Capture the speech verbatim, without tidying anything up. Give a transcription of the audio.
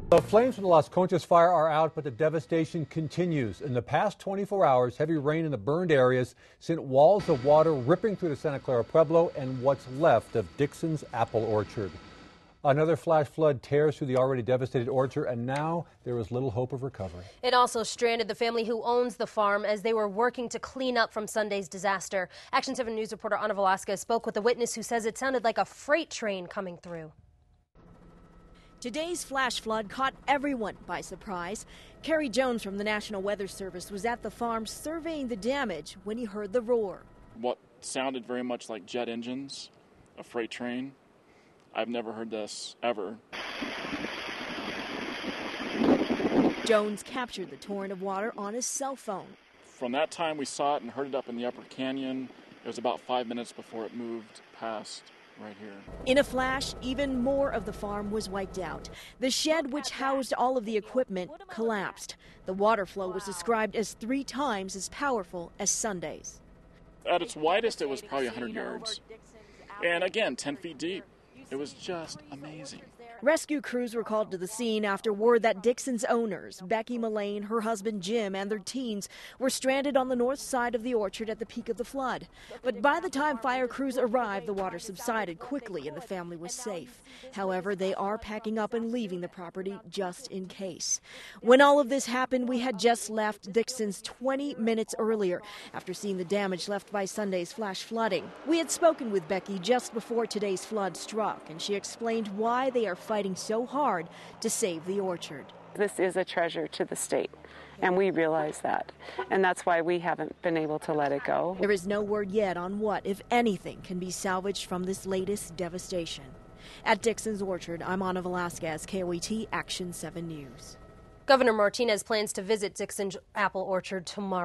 The flames from the Las Conchas fire are out, but the devastation continues. In the past twenty-four hours, heavy rain in the burned areas sent walls of water ripping through the Santa Clara Pueblo and what's left of Dixon's Apple Orchard. Another flash flood tears through the already devastated orchard, and now there is little hope of recovery. It also stranded the family who owns the farm as they were working to clean up from Sunday's disaster. Action seven News reporter Ana Velasquez spoke with a witness who says it sounded like a freight train coming through. Today's flash flood caught everyone by surprise. Kerry Jones from the National Weather Service was at the farm surveying the damage when he heard the roar. What sounded very much like jet engines, a freight train. I've never heard this ever. Jones captured the torrent of water on his cell phone. From that time we saw it and heard it up in the upper canyon. It was about five minutes before it moved past right here. In a flash, even more of the farm was wiped out. The shed which housed all of the equipment collapsed. The water flow was described as three times as powerful as Sunday's. At its widest, it was probably one hundred yards. And again, ten feet deep. It was just amazing. Rescue crews were called to the scene after word that Dixon's owners, Becky Mullane, her husband Jim, and their teens were stranded on the north side of the orchard at the peak of the flood. But by the time fire crews arrived, the water subsided quickly and the family was safe. However, they are packing up and leaving the property just in case. When all of this happened, we had just left Dixon's twenty minutes earlier after seeing the damage left by Sunday's flash flooding. We had spoken with Becky just before today's flood struck, and she explained why they are fighting so hard to save the orchard. This is a treasure to the state, and we realize that, and that's why we haven't been able to let it go. There is no word yet on what, if anything, can be salvaged from this latest devastation. At Dixon's Orchard, I'm Ana Velasquez, K O A T Action seven News. Governor Martinez plans to visit Dixon's Apple Orchard tomorrow.